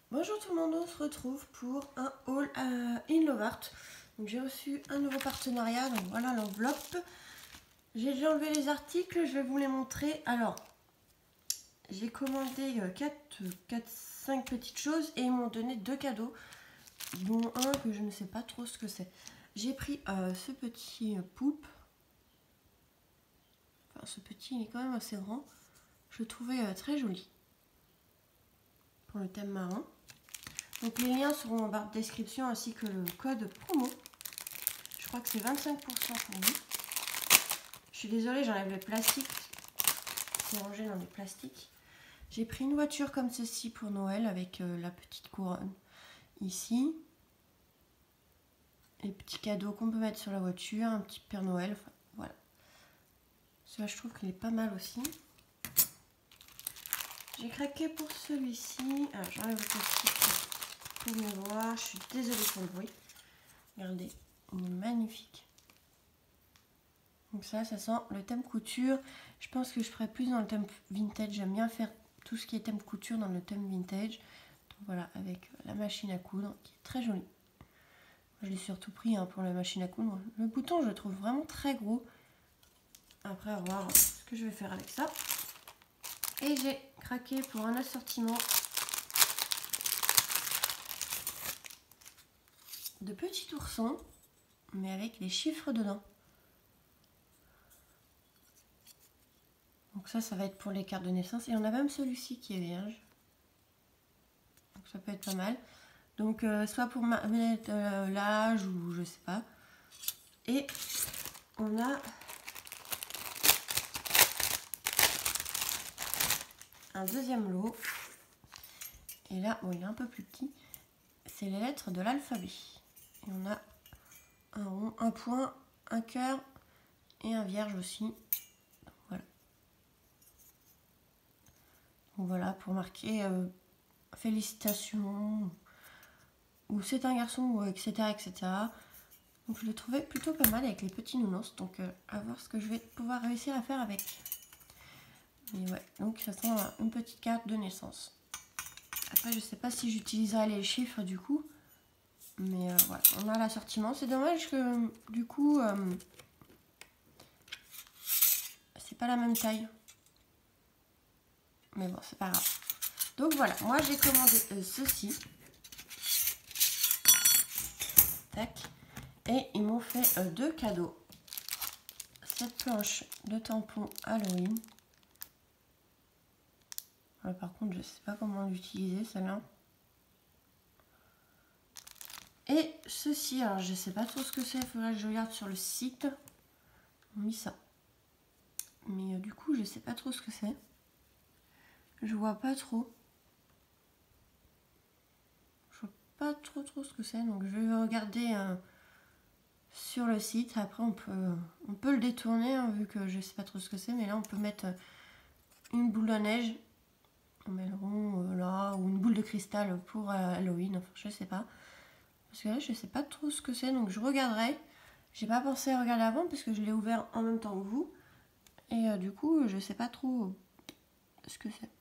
Bonjour tout le monde, on se retrouve pour un haul in Lovart. Donc j'ai reçu un nouveau partenariat, donc voilà l'enveloppe. J'ai déjà enlevé les articles, je vais vous les montrer. Alors, j'ai commandé 5 petites choses et ils m'ont donné 2 cadeaux, dont un que je ne sais pas trop ce que c'est. J'ai pris ce petit poupe. Enfin, ce petit, il est quand même assez grand. Je le trouvais très joli pour le thème marin. Donc les liens seront en barre de description ainsi que le code promo. Je crois que c'est 25% pour vous. Je suis désolée, j'enlève le plastique. C'est rangé dans des plastiques. J'ai pris une voiture comme ceci pour Noël avec la petite couronne ici. Les petits cadeaux qu'on peut mettre sur la voiture, un petit Père Noël, enfin voilà. Celui-là je trouve qu'il est pas mal aussi. J'ai craqué pour celui-ci. Alors j'enlève le plastique pour mieux voir. Je suis désolée pour le bruit. Regardez, il est magnifique. Donc ça sent le thème couture. Je pense que je ferai plus dans le thème vintage. J'aime bien faire tout ce qui est thème couture dans le thème vintage. Donc voilà, avec la machine à coudre qui est très jolie. Je l'ai surtout pris pour la machine à coudre. Le bouton, je le trouve vraiment très gros. Après, à voir ce que je vais faire avec ça. Et j'ai craqué pour un assortiment de petits oursons, mais avec les chiffres dedans. Donc ça va être pour les cartes de naissance. Et on a même celui-ci qui est vierge. Donc ça peut être pas mal. Donc soit pour mettre l'âge ou je sais pas. Et on a un deuxième lot. Et là, bon, il est un peu plus petit. C'est les lettres de l'alphabet. Et on a un rond, un point, un cœur et un vierge aussi. Donc, voilà. Donc voilà, pour marquer félicitations, ou c'est un garçon, ou etc., etc. Donc je le trouvais plutôt pas mal avec les petits nounours. Donc à voir ce que je vais pouvoir réussir à faire avec. Mais ouais, donc ça sent une petite carte de naissance. Après je sais pas si j'utiliserai les chiffres du coup. Mais voilà, on a l'assortiment. C'est dommage que du coup c'est pas la même taille. Mais bon, c'est pas grave. Donc voilà, moi j'ai commandé ceci. Tac. Et ils m'ont fait 2 cadeaux. Cette planche de tampons Halloween. Alors, par contre, je sais pas comment l'utiliser celle-là. Et ceci, alors je sais pas trop ce que c'est, il faudrait que je regarde sur le site. On mis ça. Mais du coup, je sais pas trop ce que c'est. Je vois pas trop. Je vois pas trop ce que c'est. Donc je vais regarder sur le site. Après, on peut le détourner vu que je sais pas trop ce que c'est. Mais là, on peut mettre une boule de neige. On met le rond là, ou une boule de cristal pour Halloween. Enfin, je sais pas. Parce que là, je sais pas trop ce que c'est. Donc je regarderai. J'ai pas pensé à regarder avant parce que je l'ai ouvert en même temps que vous. Et du coup, je sais pas trop ce que c'est.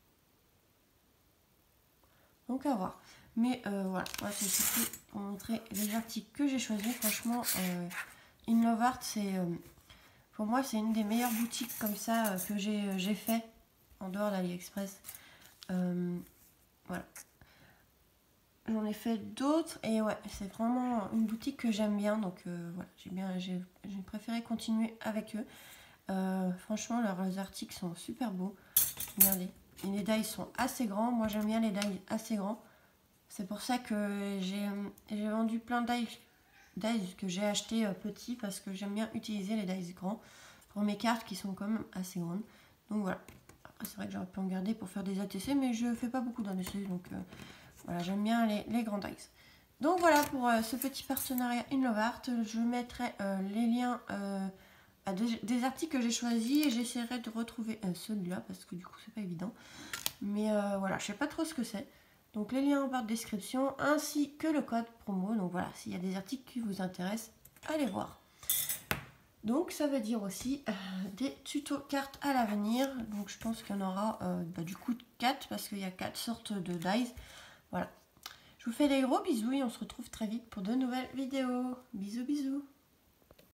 Donc à voir. Mais voilà, moi c'est surtout pour montrer les articles que j'ai choisis. Franchement, In Lovart, c'est pour moi c'est une des meilleures boutiques comme ça que j'ai fait en dehors d'AliExpress. Voilà. J'en ai fait d'autres et ouais, c'est vraiment une boutique que j'aime bien. Donc voilà, j'ai préféré continuer avec eux. Franchement, leurs articles sont super beaux. Regardez. Et les dies sont assez grands. Moi, j'aime bien les dies assez grands. C'est pour ça que j'ai vendu plein de dies que j'ai acheté petits parce que j'aime bien utiliser les dies grands pour mes cartes qui sont quand même assez grandes. Donc voilà. Après, c'est vrai que j'aurais pu en garder pour faire des ATC, mais je fais pas beaucoup d'ATC. Donc voilà, j'aime bien les grands dies. Donc voilà pour ce petit partenariat In Lovart. Je mettrai les liens à des articles que j'ai choisis et j'essaierai de retrouver celui-là parce que du coup c'est pas évident. Mais voilà, je sais pas trop ce que c'est. Donc les liens en barre de description ainsi que le code promo. Donc voilà, s'il y a des articles qui vous intéressent, allez voir. Donc ça veut dire aussi des tutos cartes à l'avenir. Donc je pense qu'il y en aura du coup 4 parce qu'il y a 4 sortes de dies. Voilà. Je vous fais des gros bisous et on se retrouve très vite pour de nouvelles vidéos. Bisous bisous.